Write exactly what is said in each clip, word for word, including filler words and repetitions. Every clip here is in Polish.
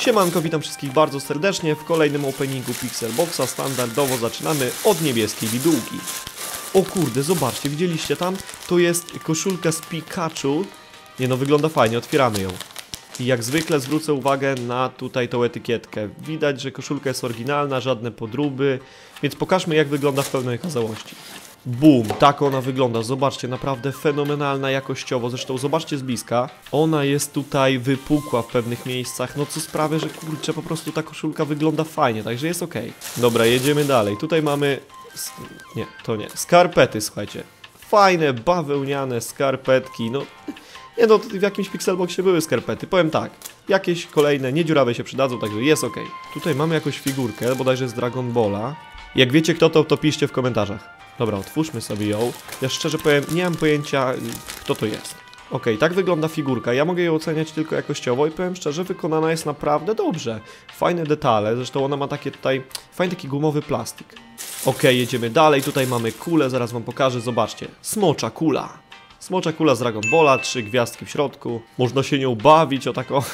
Siemanko, witam wszystkich bardzo serdecznie w kolejnym openingu Pixelboxa. Standardowo zaczynamy od niebieskiej bibułki. O kurde, zobaczcie, widzieliście tam? To jest koszulka z Pikachu. Nie no, wygląda fajnie, otwieramy ją. I jak zwykle zwrócę uwagę na tutaj tą etykietkę. Widać, że koszulka jest oryginalna, żadne podróby. Więc pokażmy, jak wygląda w pełnej okazałości. Bum, tak ona wygląda, zobaczcie, naprawdę fenomenalna jakościowo, zresztą zobaczcie z bliska, ona jest tutaj wypukła w pewnych miejscach, no co sprawia, że kurczę, po prostu ta koszulka wygląda fajnie, także jest ok. Dobra, jedziemy dalej, tutaj mamy, nie, to nie, skarpety, słuchajcie, fajne, bawełniane skarpetki, no, nie no, w jakimś Pixelboxie były skarpety, powiem tak, jakieś kolejne niedziurawe się przydadzą, także jest ok. Tutaj mamy jakąś figurkę, bodajże z Dragon Balla, jak wiecie kto to, to piszcie w komentarzach. Dobra, otwórzmy sobie ją. Ja szczerze powiem, nie mam pojęcia, kto to jest. Ok, tak wygląda figurka. Ja mogę ją oceniać tylko jakościowo i powiem szczerze, wykonana jest naprawdę dobrze. Fajne detale, zresztą ona ma takie tutaj, fajny taki gumowy plastik. Ok, jedziemy dalej. Tutaj mamy kulę, zaraz wam pokażę, zobaczcie. Smocza kula. Smocza kula z Dragon Balla, trzy gwiazdki w środku. Można się nią bawić, o taką...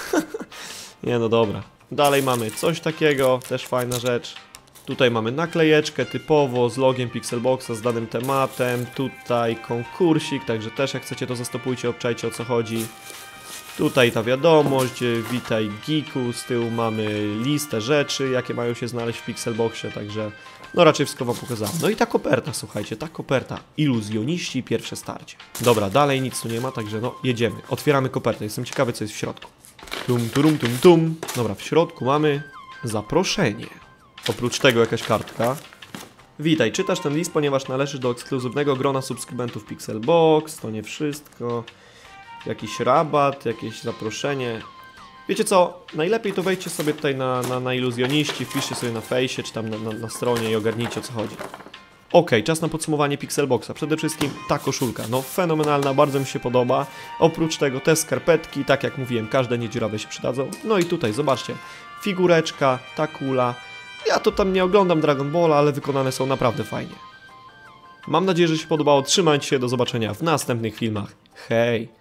nie no dobra. Dalej mamy coś takiego, też fajna rzecz. Tutaj mamy naklejeczkę typowo z logiem Pixelboxa, z danym tematem. Tutaj konkursik, także też jak chcecie to zastopujcie, obczajcie o co chodzi. Tutaj ta wiadomość, witaj geeku, z tyłu mamy listę rzeczy, jakie mają się znaleźć w Pixelboxie, także no raczej wszystko wam pokazałem. No i ta koperta, słuchajcie, ta koperta, iluzjoniści, pierwsze starcie. Dobra, dalej nic tu nie ma, także no jedziemy, otwieramy kopertę, jestem ciekawy co jest w środku. Tum, turum, tum, tum. Dobra, w środku mamy zaproszenie. Oprócz tego jakaś kartka. Witaj, czytasz ten list, ponieważ należysz do ekskluzywnego grona subskrybentów Pixelbox. To nie wszystko. Jakiś rabat, jakieś zaproszenie. Wiecie co? Najlepiej to wejdźcie sobie tutaj na, na, na iluzjoniści, wpiszcie sobie na fejsie, czy tam na, na, na stronie i ogarnijcie o co chodzi. Ok, czas na podsumowanie Pixelboxa. Przede wszystkim ta koszulka, no fenomenalna, bardzo mi się podoba. Oprócz tego te skarpetki, tak jak mówiłem, każde niedziurawe się przydadzą. No i tutaj, zobaczcie, figureczka, ta kula. Ja to tam nie oglądam Dragon Balla, ale wykonane są naprawdę fajnie. Mam nadzieję, że się podobało. Trzymajcie się, do zobaczenia w następnych filmach. Hej!